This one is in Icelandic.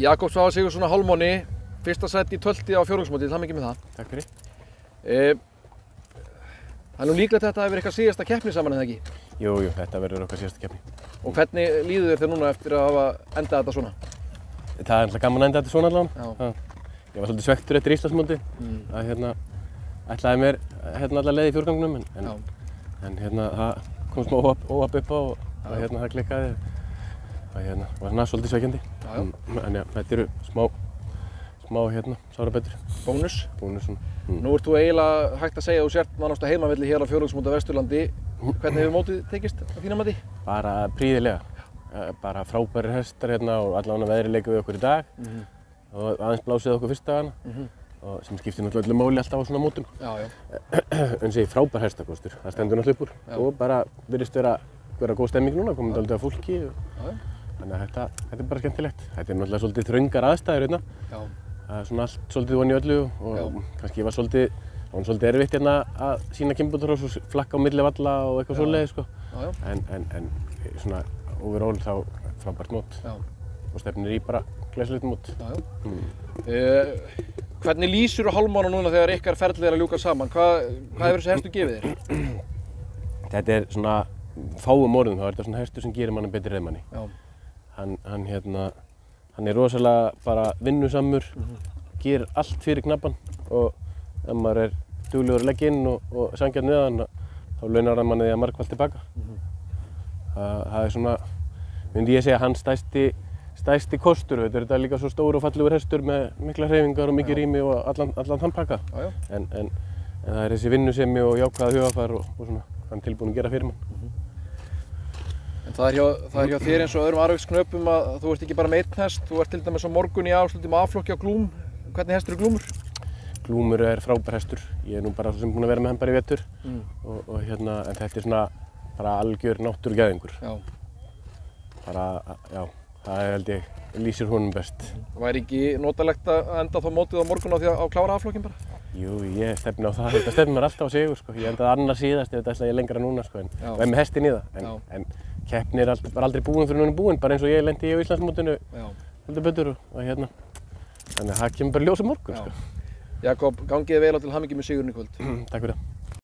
Jakob Svavar Sigurðsson á hálfmáni, fyrsta sæti í 12. á fjórðungsmóti, til hamingju með það. Takk fyrir. Það nú líklegt að þetta hafi verið eitthvað síðasta keppni saman eða ekki? Jú, þetta verður okkar síðasta keppni. Og hvernig líður þér núna eftir að hafa endað þetta svona? Það er alltaf gaman að enda þetta svona allavega. Ég var svolítið svekktur eftir Íslandsmóti að ætlaði mér alla leið í fjórgangnum en það kom smá óhapp upp á og það klikkaði og var svolítið svekkjandi. En já, þetta eru smá sárabætur. Bónus? Bónus svona. Nú ert þú eiginlega hægt að segja að þú sért nánast á heimavelli hér á fjórðungsmóti á Vesturlandi. Hvernig hefur mótið tekist að þína mati? Bara prýðilega. Bara frábærir hestar og allavega veðrið leikur við okkur í dag og aðeins blásið okkur fyrsta dagana og sem skiptir náttúrulega öllu máli alltaf á svona mótum. En sé frábær hestakostur, það stendur náttúrulega upp úr og bara virðist vera góð stemming núna, komið dálítið af fólki þannig að þetta er bara skemmtilegt. Þetta er náttúrulega svolítið þröngar aðstæður hérna. Það er svona allt svolítið von í öllu og kannski var svolítið erfitt hérna að sýna Kimbotross og flakka á milli valla og eitthvað svoleiðis sko. En svona overall þá frábært mót og stefnir í bara glæsilegt mót. Hvernig lýsir þú hálfmána núna þegar ykkar ferlið er að ljúka saman? Hvað hefur þessi hestur gefið þér? Þetta er svona fáum orðum þá er þetta svona hestur sem gerir manni betri reiðmanni. Hann er rosalega bara vinnusamur, gerir allt fyrir knappan og ef maður er duglegur að leggja inn og sanngjarn við hann þá launar hann manni því að margfalt tilbaka. Það er svona, myndi ég segja, hans stærsti kostur. Þetta er líka svo stór og fallegur hestur með mikla hreyfingar og mikið rými og allan þann pakka. En það er þessi vinnusemi og jákvæða hugafar og svona, hann tilbúinn að gera fyrir mann. En það er hjá þér eins og öðrum Arvegsknöpum að þú ert ekki bara með einn hest, þú ert til dæmis á morgun í afslutum A-flokki á Glúm. Hvernig hestur er Glúmur? Glúmur er frábær hestur. Ég er nú bara sem búinn að vera með hann bara í vetur en þetta er svona bara algjör náttúrugæðingur. Það held ég lýsir honum best. Væri ekki notalegt að enda þá mótið á morgun á því að klára A-flokkinn bara? Jú, ég stefni á það. Þetta stefnir mér alltaf á sigur sko. Ég endaði annar síðast, þetta ætla ég lengra núna sko og er með hestinn í það. En keppni er aldrei búin fyrir hún er búin, bara eins og ég lendi í Íslandsmótinu heldur betur og þannig að það kemur bara ljós á morgun sko. Jakob, gangið vel á til hamingju með sigurinn í kvöld. Takk fyrir það.